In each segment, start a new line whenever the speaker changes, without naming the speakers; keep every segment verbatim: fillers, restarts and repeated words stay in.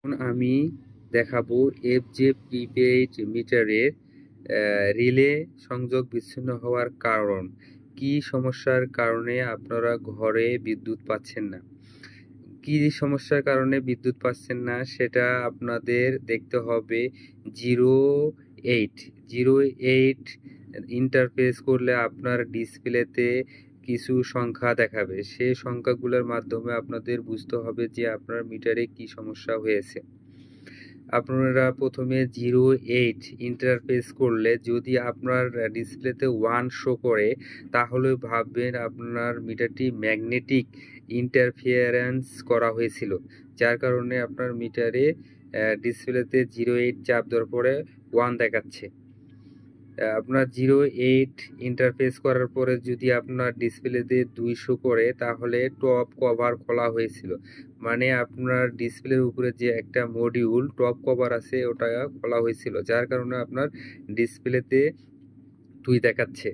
এখন আমি দেখাবো এফজে প্রিপেইড মিটারের রিলে সংযোগ বিচ্ছিন্ন হওয়ার কারণ কি সমস্যার কারণে আপনারা ঘরে বিদ্যুৎ পাচ্ছেন না। কি সমস্যার কারণে বিদ্যুৎ পাচ্ছেন না সেটা আপনাদের দেখতে হবে। Zero eight zero eight interface করলে আপনার ডিসপ্লেতে কিছু সংখ্যা দেখাবে। সেই সংখ্যাগুলোর মাধ্যমে আপনাদের বুঝতে হবে যে আপনার মিটারে কি সমস্যা হয়েছে। আপনারা প্রথমে জিরো এইট ইন্টারফেস করলে যদি আপনার ডিসপ্লেতে ওয়ান শো করে তাহলে ভাববেন আপনার মিটারটি ম্যাগনেটিক ইন্টারফিয়ারেন্স করা হয়েছিল, যার কারণে আপনার মিটারে ডিসপ্লেতে জিরো এইট চাপ দেওয়ার পরে ওয়ান দেখাচ্ছে। আপনার জিরো এইট ইন্টারফেস করার পরে যদি আপনার ডিসপ্লেতে দুইশো করে তাহলে টপ কভার খোলা হয়েছিল, মানে আপনার ডিসপ্লের উপরে যে একটা মডিউল টপ কভার আছে ওটা খোলা হয়েছিল, যার কারণে আপনার ডিসপ্লেতে দুই দেখাচ্ছে।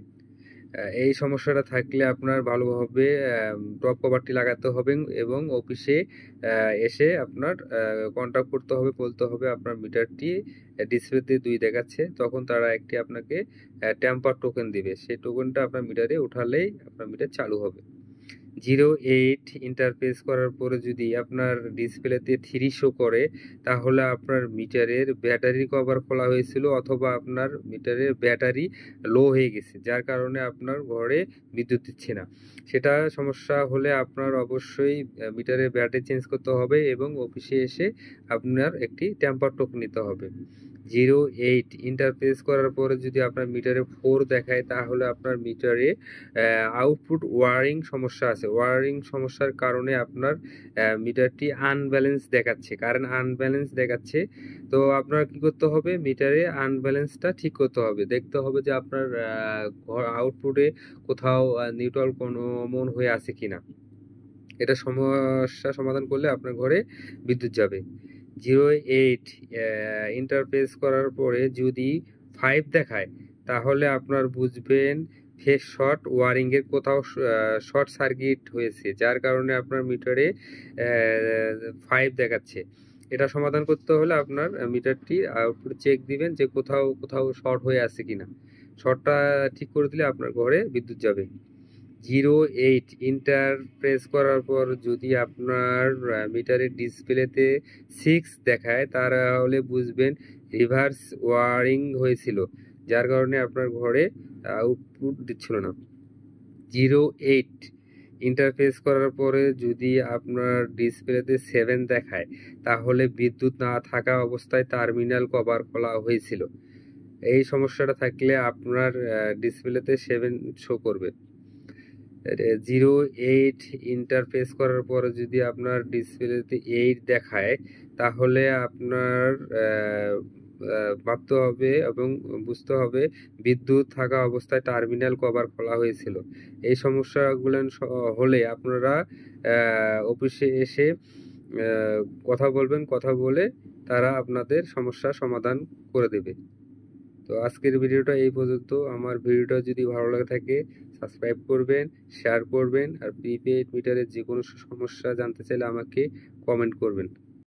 এই সমস্যাটা থাকলে আপনার ভালোভাবে টপ কভারটি লাগাতে হবে এবং অফিসে এসে আপনার কন্ট্যাক্ট করতে হবে, বলতে হবে আপনার মিটারটি ডিসপ্লেতে দুই দেখাচ্ছে। তখন তারা একটি আপনাকে টেম্পার টোকেন দিবে, সেই টোকেনটা আপনার মিটারে উঠালেই আপনার মিটার চালু হবে। জিরো এইট ইন্টারফেস করার পরে যদি আপনার ডিসপ্লেতে থ্রি শো করে তাহলে আপনার মিটারের ব্যাটারি কভার খোলা হয়েছিল অথবা আপনার মিটারের ব্যাটারি লো হয়ে গেছে, যার কারণে আপনার ঘরে বিদ্যুৎ দিচ্ছে না। সেটা সমস্যা হলে আপনার অবশ্যই মিটারের ব্যাটারি চেঞ্জ করতে হবে এবং অফিসে এসে আপনার একটি টেম্পার টোকেন নিতে হবে। জিরো এইট ইন্টারফেস করার পরে যদি আপনার মিটারে ফোর দেখায় তাহলে আপনার মিটারে আউটপুট ওয়ারিং সমস্যা আছে। ওয়ারিং সমস্যার কারণে আপনার মিটারটি আনব্যালেন্স দেখাচ্ছে, কারেন্ট আনব্যালেন্স দেখাচ্ছে। তো আপনার কি করতে হবে, মিটারে আনব্যালেন্সটা ঠিক করতে হবে, দেখতে হবে যে আপনার আউটপুটে কোথাও নিউট্রাল কোনো মন হয়ে আছে কিনা। এটা সমস্যা সমাধান করলে আপনার ঘরে বিদ্যুৎ যাবে। জিরো এইট ইন্টারফেস করার পরে যদি ফাইভ দেখায় তাহলে আপনার বুঝবেন ফেস শর্ট ওয়ারিংয়ের কোথাও শর্ট সার্কিট হয়েছে, যার কারণে আপনার মিটারে ফাইভ দেখাচ্ছে। এটা সমাধান করতে হলে আপনার মিটারটি আউটপুট চেক দিবেন যে কোথাও কোথাও শর্ট হয়ে আছে কিনা। শর্টটা ঠিক করে দিলে আপনার ঘরে বিদ্যুৎ যাবে। জিরো এইট ইন্টারফেস করার পর যদি আপনার মিটারের ডিসপ্লেতে সিক্স দেখায় তাহলে বুঝবেন রিভার্স ওয়ারিং হয়েছিল, যার কারণে আপনার ঘরে আউটপুট দিচ্ছিল না। জিরো এইট ইন্টারফেস করার পরে যদি আপনার ডিসপ্লেতে সেভেন দেখায় তাহলে বিদ্যুৎ না থাকা অবস্থায় টার্মিনাল কভার খোলা হয়েছিল। এই সমস্যাটা থাকলে আপনার ডিসপ্লেতে সেভেন শো করবে। জিরো এইট ইন্টারফেস করার পরে যদি আপনার ডিসপ্লেতে এইট দেখায় তাহলে আপনার ভাবতে হবে এবং বুঝতে হবে বিদ্যুৎ থাকা অবস্থায় টার্মিনাল কভার খোলা হয়েছিল। এই সমস্যাগুলো হলে আপনারা অফিসে এসে কথা বলবেন, কথা বলে তারা আপনাদের সমস্যা সমাধান করে দেবে। তো আজকের ভিডিওটা এই পর্যন্ত। আমার ভিডিওটা যদি ভালো লাগে থাকে সাবস্ক্রাইব করবেন, শেয়ার করবেন, আর প্রিপেইড মিটারের যে কোনো সমস্যা জানতে চাইলে আমাকে কমেন্ট করবেন।